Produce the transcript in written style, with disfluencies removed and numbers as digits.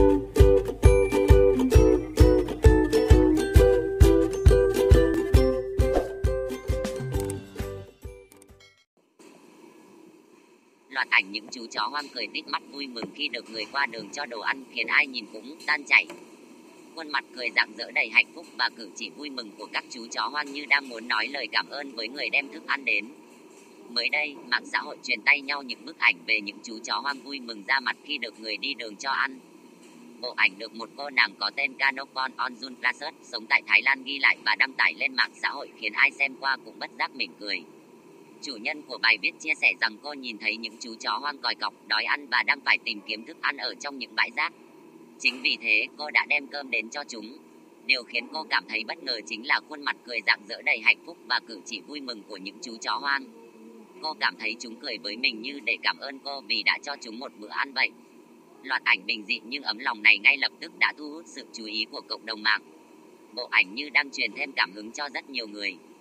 Loạt ảnh những chú chó hoang cười tít mắt vui mừng khi được người qua đường cho đồ ăn khiến ai nhìn cũng tan chảy. Khuôn mặt cười rạng rỡ đầy hạnh phúc và cử chỉ vui mừng của các chú chó hoang như đang muốn nói lời cảm ơn với người đem thức ăn đến. Mới đây, mạng xã hội truyền tay nhau những bức ảnh về những chú chó hoang vui mừng ra mặt khi được người đi đường cho ăn. Bộ ảnh được một cô nàng có tên Kanopon Onjun Prasert sống tại Thái Lan ghi lại và đăng tải lên mạng xã hội khiến ai xem qua cũng bất giác mỉm cười. Chủ nhân của bài viết chia sẻ rằng cô nhìn thấy những chú chó hoang còi cọc, đói ăn và đang phải tìm kiếm thức ăn ở trong những bãi rác. Chính vì thế cô đã đem cơm đến cho chúng. Điều khiến cô cảm thấy bất ngờ chính là khuôn mặt cười rạng rỡ đầy hạnh phúc và cử chỉ vui mừng của những chú chó hoang. Cô cảm thấy chúng cười với mình như để cảm ơn cô vì đã cho chúng một bữa ăn vậy. Loạt ảnh bình dị nhưng ấm lòng này ngay lập tức đã thu hút sự chú ý của cộng đồng mạng. Bộ ảnh như đang truyền thêm cảm hứng cho rất nhiều người.